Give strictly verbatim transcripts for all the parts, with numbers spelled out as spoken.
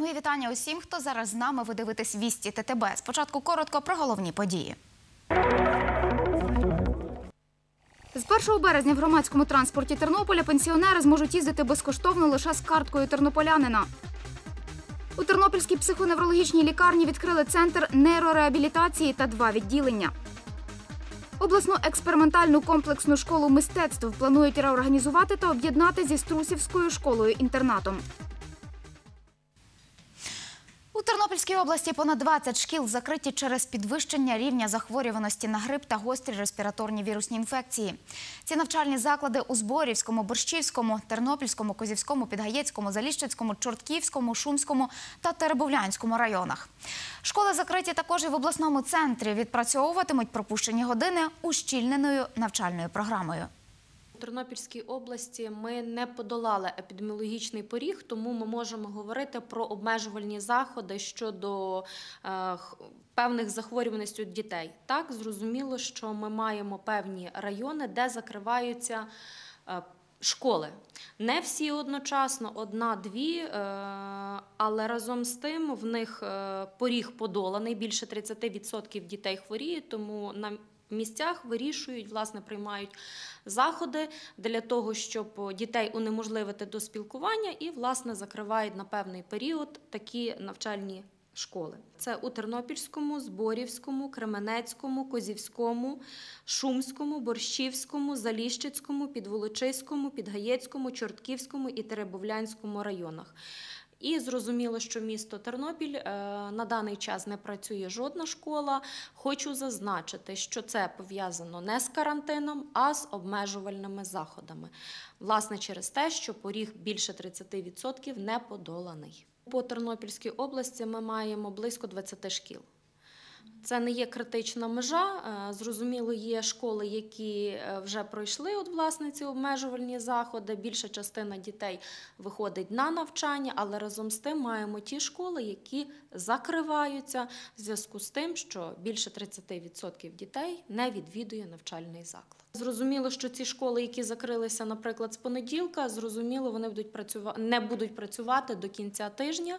Мої вітання усім, хто зараз з нами. Ви дивитесь «Вісті ТТБ». Спочатку коротко про головні події. З першого березня в громадському транспорті Тернополя пенсіонери зможуть їздити безкоштовно лише з карткою тернополянина. У Тернопільській психоневрологічній лікарні відкрили центр нейрореабілітації та два відділення. Обласну експериментальну комплексну школу мистецтв планують реорганізувати та об'єднати зі Струсівською школою-інтернатом. У Тернопільській області понад двадцять шкіл закриті через підвищення рівня захворюваності на грип та гострі респіраторні вірусні інфекції. Ці навчальні заклади у Зборівському, Борщівському, Тернопільському, Козівському, Підгаєцькому, Заліщицькому, Чортківському, Шумському та Теребовлянському районах. Школи закриті також і в обласному центрі. Відпрацьовуватимуть пропущені години ущільненою навчальною програмою. У Тернопільській області ми не подолали епідеміологічний поріг, тому ми можемо говорити про обмежувальні заходи щодо е, певних захворюваностей у дітей. Так, зрозуміло, що ми маємо певні райони, де закриваються е, школи. Не всі одночасно, одна-дві, але разом з тим в них поріг подоланий, більше тридцять відсотків дітей хворіють, тому на місцях вирішують, власне, приймають заходи для того, щоб дітей унеможливити до спілкування і, власне, закривають на певний період такі навчальні школи. Це у Тернопільському, Зборівському, Кременецькому, Козівському, Шумському, Борщівському, Заліщицькому, Підволочиському, Підгаєцькому, Чортківському і Теребовлянському районах. І зрозуміло, що місто Тернопіль на даний час не працює жодна школа. Хочу зазначити, що це пов'язано не з карантином, а з обмежувальними заходами. Власне, через те, що поріг більше тридцять відсотків не подоланий. По Тернопільській області ми маємо близько двадцяти шкіл. Це не є критична межа. Зрозуміло, є школи, які вже пройшли от, власне, ці обмежувальні заходи. Більша частина дітей виходить на навчання, але разом з тим маємо ті школи, які закриваються в зв'язку з тим, що більше тридцять відсотків дітей не відвідує навчальний заклад. Зрозуміло, що ці школи, які закрилися, наприклад, з понеділка, зрозуміло, вони будуть працювати, не будуть працювати до кінця тижня.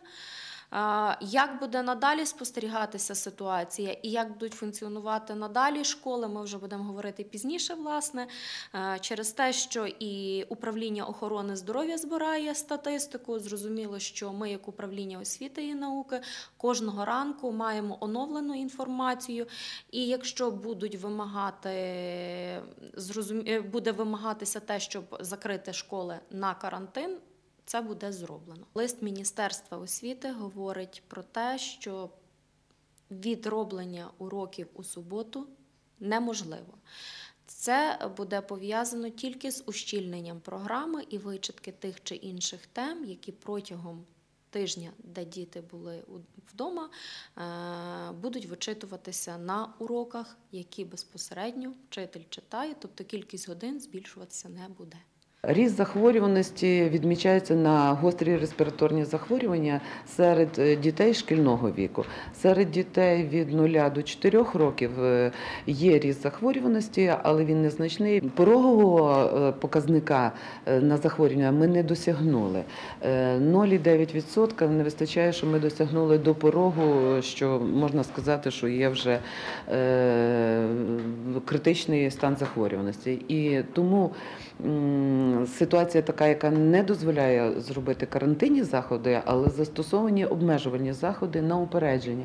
Як буде надалі спостерігатися ситуація і як будуть функціонувати надалі школи, ми вже будемо говорити пізніше, власне, через те, що і управління охорони здоров'я збирає статистику. Зрозуміло, що ми, як управління освіти і науки, кожного ранку маємо оновлену інформацію. І якщо будуть вимагати, буде вимагатися те, щоб закрити школи на карантин, це буде зроблено. Лист Міністерства освіти говорить про те, що відроблення уроків у суботу неможливо. Це буде пов'язано тільки з ущільненням програми і вичитки тих чи інших тем, які протягом тижня, де діти були вдома, будуть вичитуватися на уроках, які безпосередньо вчитель читає, тобто кількість годин збільшуватися не буде. Ріст захворюваності відмічається на гострі респіраторні захворювання серед дітей шкільного віку. Серед дітей від нуля до чотирьох років є ріст захворюваності, але він незначний. Порогового показника на захворювання ми не досягнули. нуль цілих дев'ять десятих відсотка не вистачає, що ми досягнули до порогу, що можна сказати, що є вже критичний стан захворюваності. І тому ситуація така, яка не дозволяє зробити карантинні заходи, але застосовані обмежувальні заходи на упередження.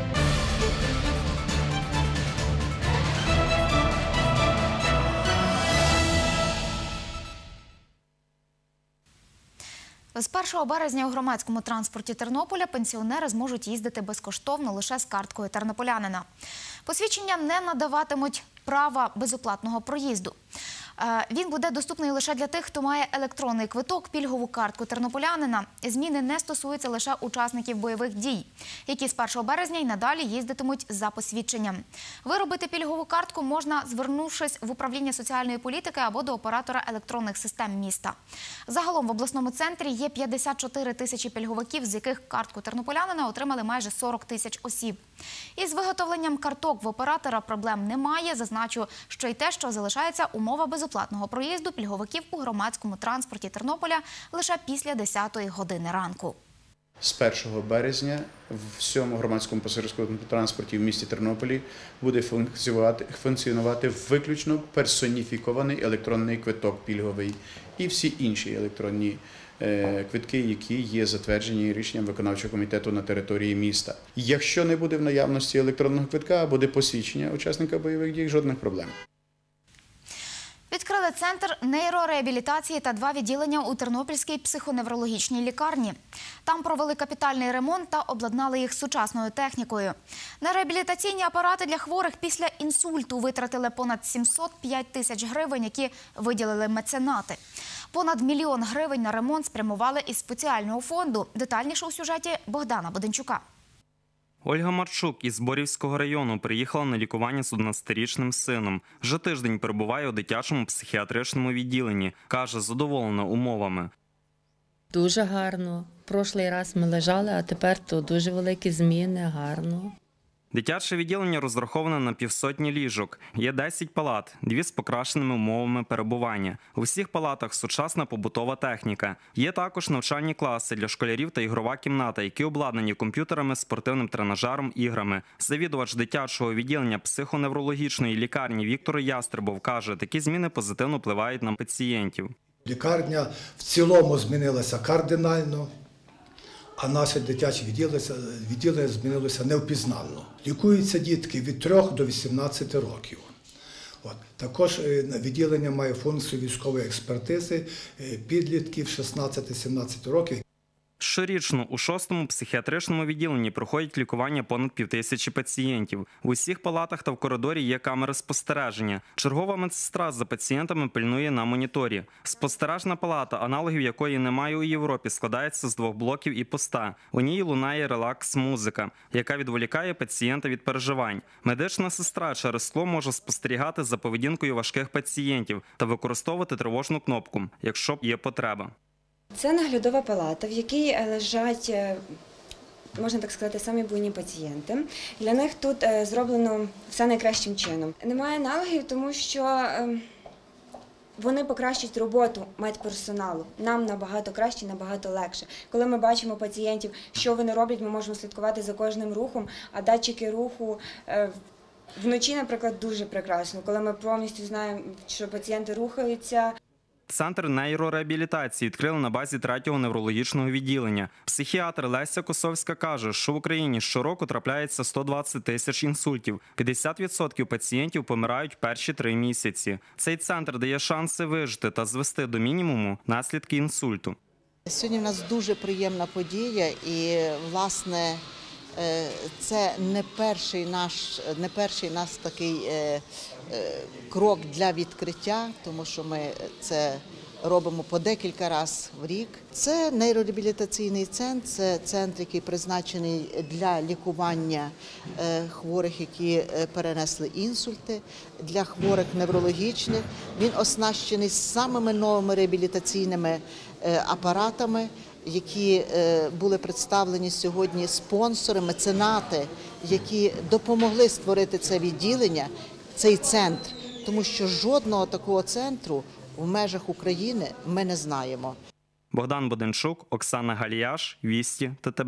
З першого березня у громадському транспорті Тернополя пенсіонери зможуть їздити безкоштовно лише з карткою тернополянина. Посвідчення не надаватимуть права безоплатного проїзду. Він буде доступний лише для тих, хто має електронний квиток, пільгову картку тернополянина. Зміни не стосуються лише учасників бойових дій, які з першого березня й надалі їздитимуть за посвідченням. Виробити пільгову картку можна, звернувшись в управління соціальної політики або до оператора електронних систем міста. Загалом в обласному центрі є п'ятдесят чотири тисячі пільговиків, з яких картку тернополянина отримали майже сорок тисяч осіб. Із виготовленням карток в оператора проблем немає. Зазначу, що й те, що залишається умова безоплатного проїзду пільговиків у громадському транспорті Тернополя лише після десятої години ранку. З першого березня в всьому громадському пасажирському транспорті в місті Тернополі буде функціонувати, функціонувати виключно персоніфікований електронний квиток пільговий і всі інші електронні квитки, які є затверджені рішенням виконавчого комітету на території міста. Якщо не буде в наявності електронного квитка, а буде посвідчення учасника бойових дій, жодних проблем. Відкрили центр нейрореабілітації та два відділення у Тернопільській психоневрологічній лікарні. Там провели капітальний ремонт та обладнали їх сучасною технікою. На реабілітаційні апарати для хворих після інсульту витратили понад сімсот п'ять тисяч гривень, які виділили меценати. Понад мільйон гривень на ремонт спрямували із спеціального фонду. Детальніше у сюжеті Богдана Боденчука. Ольга Марчук із Борівського району приїхала на лікування з одинадцятирічним сином. Вже тиждень перебуває у дитячому психіатричному відділенні. Каже, задоволена умовами. Дуже гарно. Прошлий раз ми лежали, а тепер то дуже великі зміни, гарно. Дитяче відділення розраховане на півсотні ліжок. Є десять палат, дві з покращеними умовами перебування. У всіх палатах сучасна побутова техніка. Є також навчальні класи для школярів та ігрова кімната, які обладнані комп'ютерами, спортивним тренажером, іграми. Завідувач дитячого відділення психоневрологічної лікарні Віктор Ястребов каже, такі зміни позитивно впливають на пацієнтів. Лікарня в цілому змінилася кардинально. А наше дитяче відділення змінилося невпізнанно. Лікуються дітки від трьох до вісімнадцяти років. От. Також відділення має функцію військової експертизи підлітків шістнадцяти-сімнадцяти років. Щорічно у шостому психіатричному відділенні проходять лікування понад півтисячі пацієнтів. В усіх палатах та в коридорі є камери спостереження. Чергова медсестра за пацієнтами пильнує на моніторі. Спостережна палата, аналогів якої немає у Європі, складається з двох блоків і поста. У ній лунає релакс-музика, яка відволікає пацієнта від переживань. Медична сестра через скло може спостерігати за поведінкою важких пацієнтів та використовувати тривожну кнопку, якщо є потреба. Це наглядова палата, в якій лежать, можна так сказати, самі буйні пацієнти. Для них тут зроблено все найкращим чином. Немає аналогів, тому що вони покращують роботу медперсоналу. Нам набагато краще, набагато легше. Коли ми бачимо пацієнтів, що вони роблять, ми можемо слідкувати за кожним рухом, а датчики руху вночі, наприклад, дуже прекрасно, коли ми повністю знаємо, що пацієнти рухаються. Центр нейрореабілітації відкрили на базі третього неврологічного відділення. Психіатр Леся Косовська каже, що в Україні щороку трапляється сто двадцять тисяч інсультів. п'ятдесят відсотків пацієнтів помирають перші три місяці. Цей центр дає шанси вижити та звести до мінімуму наслідки інсульту. Сьогодні в нас дуже приємна подія і, власне, це не перший наш, не перший наш такий е, е, крок для відкриття, тому що ми це робимо по декілька разів в рік. Це нейрореабілітаційний центр, це центр, який призначений для лікування е, хворих, які перенесли інсульти, для хворих неврологічних. Він оснащений самими новими реабілітаційними е, апаратами, які були представлені сьогодні спонсори, меценати, які допомогли створити це відділення, цей центр, тому що жодного такого центру в межах України ми не знаємо. Богдан Боденчук, Оксана Галіяш, Вісті, ТТБ.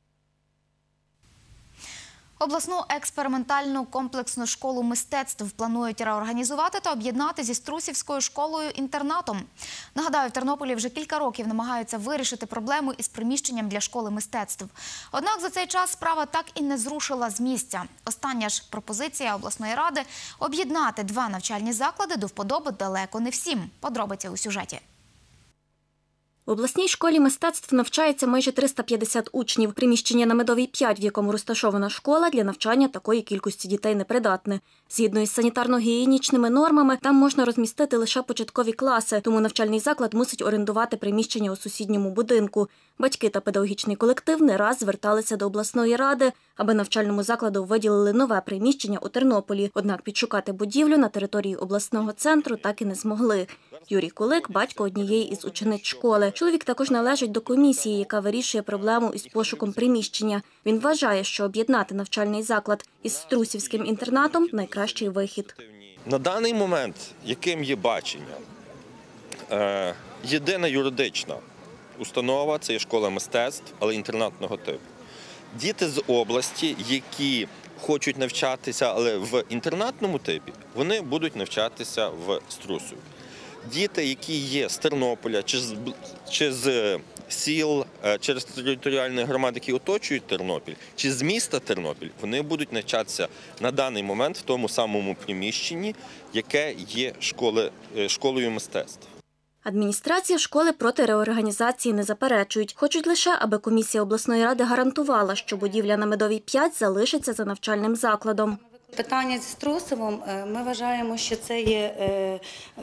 Обласну експериментальну комплексну школу мистецтв планують реорганізувати та об'єднати зі Струсівською школою-інтернатом. Нагадаю, в Тернополі вже кілька років намагаються вирішити проблему із приміщенням для школи мистецтв. Однак за цей час справа так і не зрушила з місця. Остання ж пропозиція обласної ради – об'єднати два навчальні заклади до вподоби далеко не всім. Подробиці у сюжеті. В обласній школі мистецтв навчається майже триста п'ятдесят учнів. Приміщення на Медовій п'ять, в якому розташована школа, для навчання такої кількості дітей непридатне. Згідно із санітарно-гігієнічними нормами, там можна розмістити лише початкові класи, тому навчальний заклад мусить орендувати приміщення у сусідньому будинку. Батьки та педагогічний колектив не раз зверталися до обласної ради, аби навчальному закладу виділили нове приміщення у Тернополі. Однак підшукати будівлю на території обласного центру так і не змогли. Юрій Кулик – батько однієї із учениць школи. Чоловік також належить до комісії, яка вирішує проблему із пошуком приміщення. Він вважає, що об'єднати навчальний заклад із Струсівським інтернатом – найкращий вихід. На даний момент, яким є бачення, єдина юридична установа, це є школа мистецтв, але інтернатного типу. Діти з області, які хочуть навчатися, але в інтернатному типі, вони будуть навчатися в Струсові. Діти, які є з Тернополя чи з, чи з сіл, через територіальні громади, які оточують Тернопіль, чи з міста Тернопіль, вони будуть навчатися на даний момент в тому самому приміщенні, яке є школи, школою мистецтв. Адміністрація школи проти реорганізації не заперечують. Хочуть лише, аби комісія обласної ради гарантувала, що будівля на Медовій п'ять залишиться за навчальним закладом. Питання зі Струсовим, ми вважаємо, що це є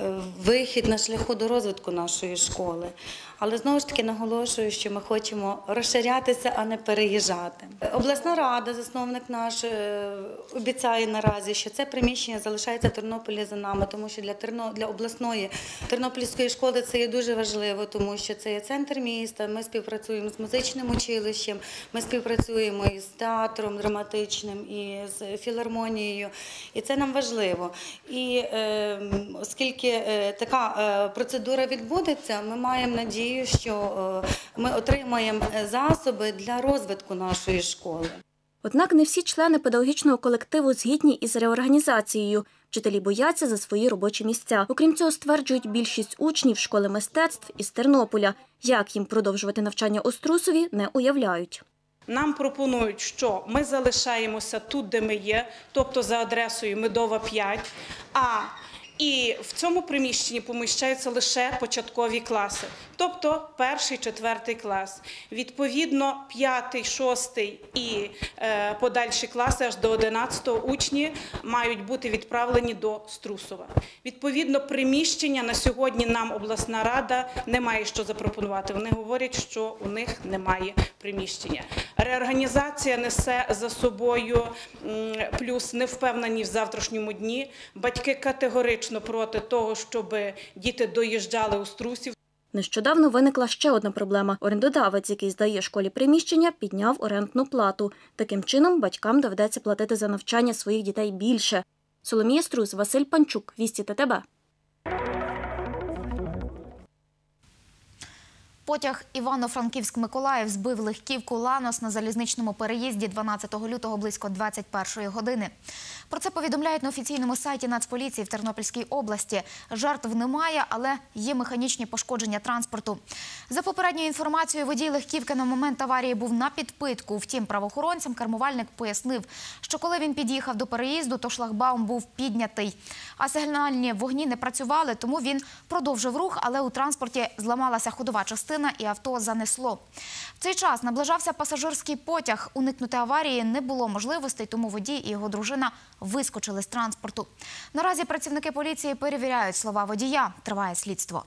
вихід на шляху до розвитку нашої школи. Але знову ж таки наголошую, що ми хочемо розширятися, а не переїжджати. Обласна рада, засновник наш, обіцяє наразі, що це приміщення залишається в Тернополі за нами, тому що для, Терно... для обласної тернопільської школи це є дуже важливо, тому що це є центр міста, ми співпрацюємо з музичним училищем, ми співпрацюємо із театром драматичним, і з філармонією, і це нам важливо. І е, оскільки е, така е, процедура відбудеться, ми маємо надію, що ми отримаємо засоби для розвитку нашої школи. Однак не всі члени педагогічного колективу згідні із реорганізацією. Вчителі бояться за свої робочі місця. Окрім цього, стверджують, більшість учнів школи мистецтв із Тернополя. Як їм продовжувати навчання у Струсові, не уявляють. Нам пропонують, що ми залишаємося тут, де ми є, тобто за адресою Медова п'ять, а і в цьому приміщенні поміщаються лише початкові класи, тобто перший, четвертий клас. Відповідно, п'ятий, шостий і е, подальші класи аж до одинадцятого учні мають бути відправлені до Струсова. Відповідно, приміщення на сьогодні нам обласна рада не має що запропонувати. Вони говорять, що у них немає приміщення. Реорганізація несе за собою м, плюс невпевненість в завтрашньому дні. Батьки категорично проти того, щоб діти доїжджали у Струсів. Нещодавно виникла ще одна проблема. Орендодавець, який здає школі приміщення, підняв орендну плату. Таким чином, батькам доведеться платити за навчання своїх дітей більше. Соломія Струс, Василь Панчук, Вісті ТТБ. Потяг Івано-Франківськ-Миколаїв збив легківку «Ланос» на залізничному переїзді дванадцятого лютого близько двадцять першої години. Про це повідомляють на офіційному сайті Нацполіції в Тернопільській області. Жертв немає, але є механічні пошкодження транспорту. За попередньою інформацією, водій легківки на момент аварії був на підпитку. Втім, правоохоронцям кермувальник пояснив, що коли він під'їхав до переїзду, то шлагбаум був піднятий. А сигнальні вогні не працювали, тому він продовжив рух, але у транспорті зламалася ходова частина і авто занесло. В цей час наближався пасажирський потяг. Уникнути аварії не було можливостей, тому водій і його дружина вискочили з транспорту. Наразі працівники поліції перевіряють слова водія. Триває слідство.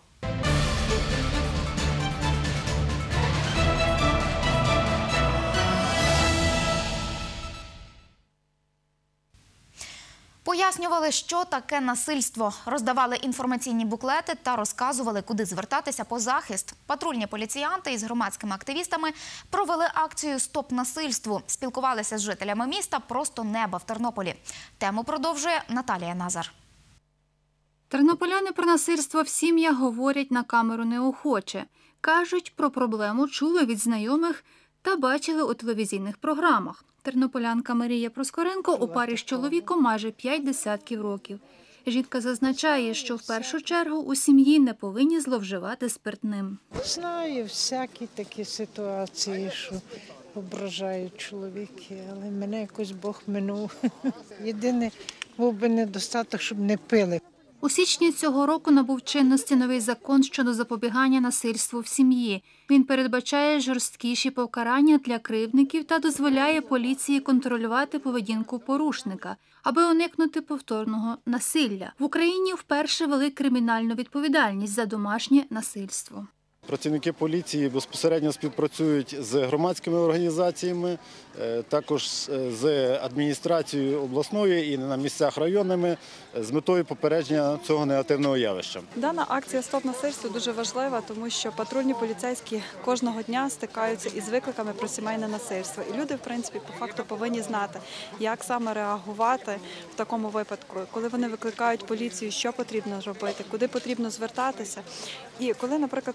Пояснювали, що таке насильство, роздавали інформаційні буклети та розказували, куди звертатися по захист. Патрульні поліціянти із громадськими активістами провели акцію «Стоп насильству». Спілкувалися з жителями міста «Просто неба» в Тернополі. Тему продовжує Наталія Назар. Тернополяни про насильство в сім'ях говорять на камеру неохоче. Кажуть, про проблему чули від знайомих та бачили у телевізійних програмах. Тернополянка Марія Проскоренко у парі з чоловіком майже п'ять десятків років. Жінка зазначає, що в першу чергу у сім'ї не повинні зловживати спиртним. Знаю всякі такі ситуації, що ображають чоловіки, але мене якось Бог минув. Єдине, був би недостаток, щоб не пили. У січні цього року набув чинності новий закон щодо запобігання насильству в сім'ї. Він передбачає жорсткіші покарання для кривдників та дозволяє поліції контролювати поведінку порушника, аби уникнути повторного насилля. В Україні вперше ввели кримінальну відповідальність за домашнє насильство. Працівники поліції безпосередньо співпрацюють з громадськими організаціями, також з адміністрацією обласною і на місцях районними з метою попередження цього негативного явища. Дана акція «Стоп насильству» дуже важлива, тому що патрульні поліцейські кожного дня стикаються із викликами про сімейне насильство. І люди, в принципі, по факту повинні знати, як саме реагувати в такому випадку, коли вони викликають поліцію, що потрібно робити, куди потрібно звертатися. І коли, наприклад, приїжджає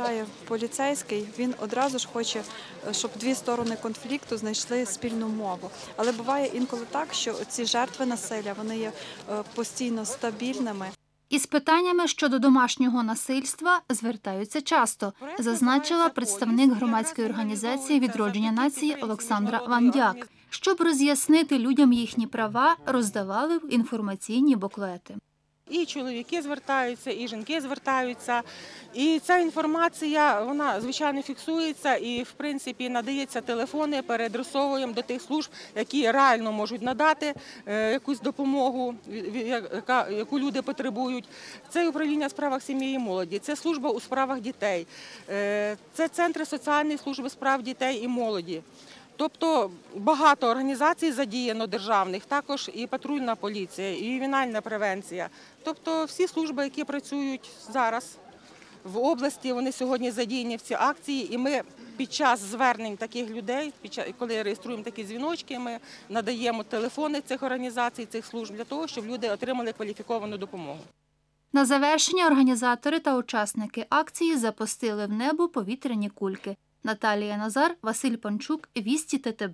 приїжджає поліцейський, він одразу ж хоче, щоб дві сторони конфлікту знайшли спільну мову. Але буває інколи так, що ці жертви насилля, вони є постійно стабільними. Із питаннями щодо домашнього насильства звертаються часто, зазначила представник громадської організації «Відродження нації» Олександра Вандяк. Щоб роз'яснити людям їхні права, роздавали інформаційні буклети. І чоловіки звертаються, і жінки звертаються. І ця інформація, вона, звичайно, фіксується і, в принципі, надається телефони, переадресовуємо до тих служб, які реально можуть надати якусь допомогу, яку люди потребують. Це управління у справах сім'ї і молоді, це служба у справах дітей, це центри соціальної служби справ дітей і молоді. Тобто багато організацій задіяно державних, також і патрульна поліція, і ювенальна превенція. Тобто всі служби, які працюють зараз в області, вони сьогодні задіяні в ці акції. І ми під час звернень таких людей, коли реєструємо такі дзвіночки, ми надаємо телефони цих організацій, цих служб для того, щоб люди отримали кваліфіковану допомогу. На завершення організатори та учасники акції запустили в небо повітряні кульки. Наталія Назар, Василь Панчук, Вісті ТТБ.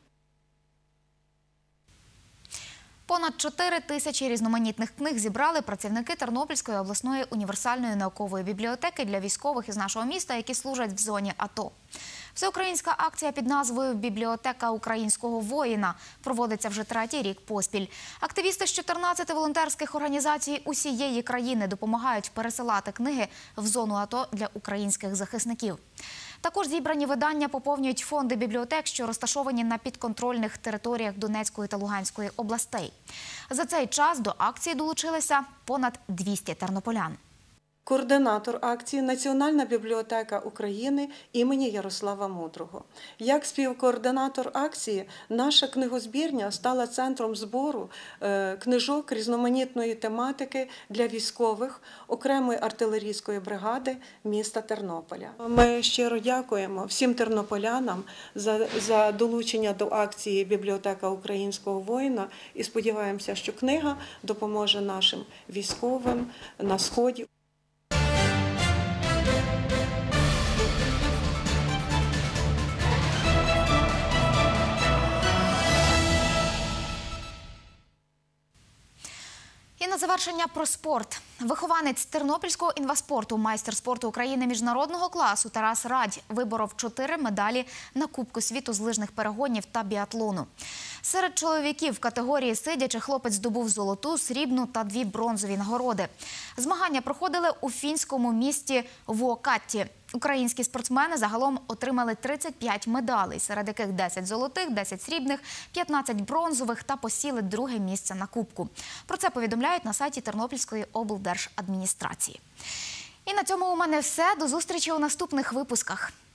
Понад чотири тисячі різноманітних книг зібрали працівники Тернопільської обласної універсальної наукової бібліотеки для військових із нашого міста, які служать в зоні АТО. Всеукраїнська акція під назвою «Бібліотека українського воїна» проводиться вже третій рік поспіль. Активісти з чотирнадцяти волонтерських організацій усієї країни допомагають пересилати книги в зону АТО для українських захисників. Також зібрані видання поповнюють фонди бібліотек, що розташовані на підконтрольних територіях Донецької та Луганської областей. За цей час до акції долучилися понад двісті тернополян. Координатор акції «Національна бібліотека України» імені Ярослава Мудрого. Як співкоординатор акції, наша книгозбірня стала центром збору книжок різноманітної тематики для військових окремої артилерійської бригади міста Тернополя. Ми щиро дякуємо всім тернополянам за, за долучення до акції «Бібліотека українського воїна» і сподіваємося, що книга допоможе нашим військовим на Сході. І на завершення про спорт. Вихованець Тернопільського інваспорту, майстер спорту України міжнародного класу Тарас Радь виборов чотири медалі на Кубку світу з лижних перегонів та біатлону. Серед чоловіків в категорії сидячи хлопець здобув золоту, срібну та дві бронзові нагороди. Змагання проходили у фінському місті Вуокатті. Українські спортсмени загалом отримали тридцять п'ять медалей, серед яких десять золотих, десять срібних, п'ятнадцять бронзових та посіли друге місце на Кубку. Про це повідомляють на сайті Тернопільської облдержадміністрації. І на цьому у мене все. До зустрічі у наступних випусках.